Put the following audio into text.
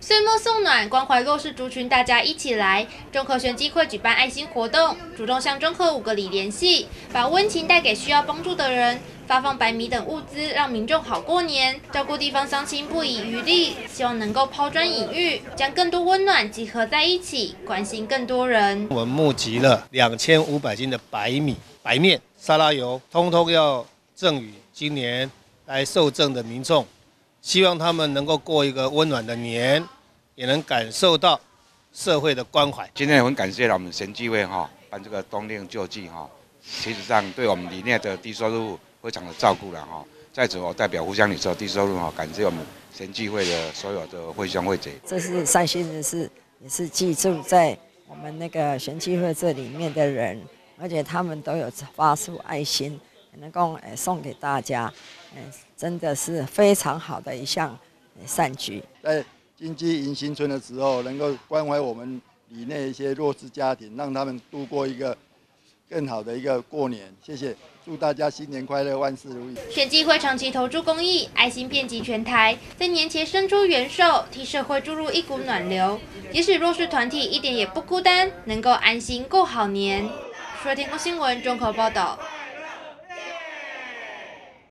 岁末送暖，关怀弱势族群，大家一起来。中和选际会举办爱心活动，主动向中和5个里联系，把温情带给需要帮助的人，发放白米等物资，让民众好过年。照顾地方乡亲不遗余力，希望能够抛砖引玉，将更多温暖集合在一起，关心更多人。 我们募集了2500斤的白米、白面、沙拉油，通通要赠予今年来受赠的民众。希望他们能够过一个温暖的年，也能感受到社会的关怀。 今天很感谢我们审计会办这个冬令救济其实上对我们里面的低收入非常的照顾了在此我代表湖乡里所低收入感谢我们审计会的所有的会乡会者。 这是善心人士，也是记住在我们那个审计会这里面的人，而且他们都有发出爱心，能够送给大家。真的是非常好的一项善举。 在经济迎新春的时候，能够关怀我们里内一些弱势家庭，让他们度过一个更好的一个过年。谢谢，祝大家新年快乐，万事如意。 选际会长期投注公益，爱心遍及全台，在年前伸出援手，替社会注入一股暖流。即使弱势团体一点也不孤单，能够安心过好年。说天空新闻综合报道。